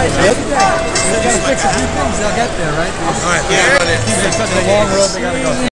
They're gonna fix a few things. They'll get there, right? All right, yeah. It's such a long road they gotta go.